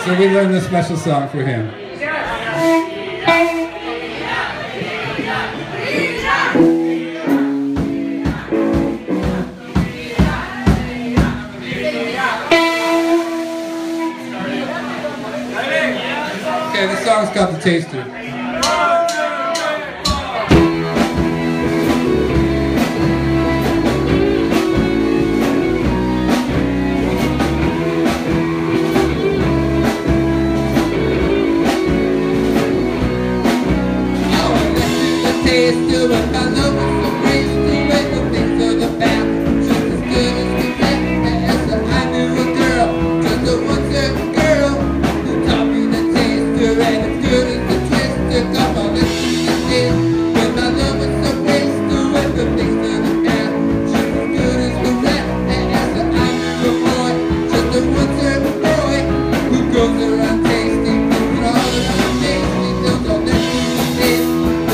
So we learned a special song for him. Okay, the song's called The Taster. Taster of my love was so great, still wait the things of the past, just as good as we met. As I knew a girl, just a one-step girl, who taught me the taster, and as good as the twister. Come on, let's do the taste. When my love was so great, still wait the things of the past, just as good as we met. As I knew a boy, just a one-step boy, who goes around tasting, moving all around tasting. So don't let me do the taste.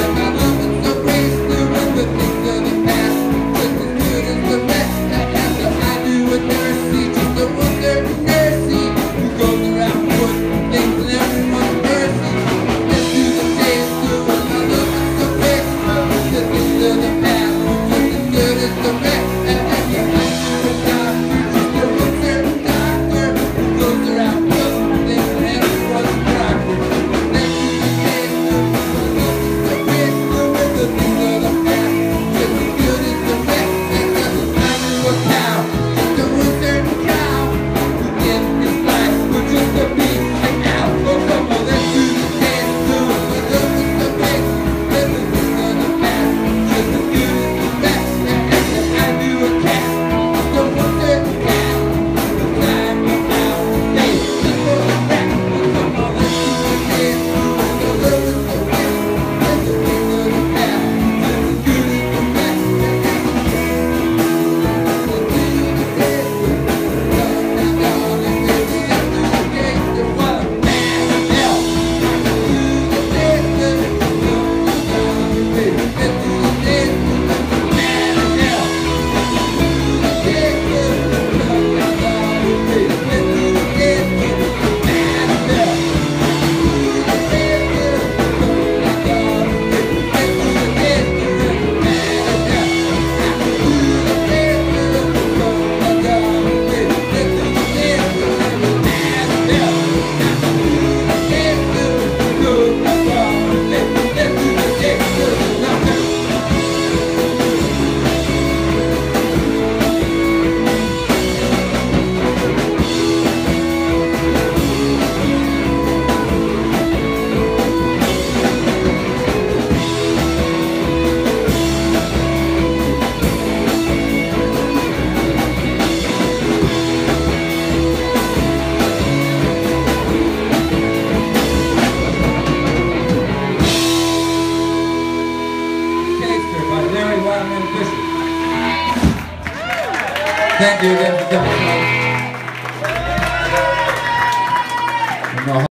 Fischer. Thank you again for coming.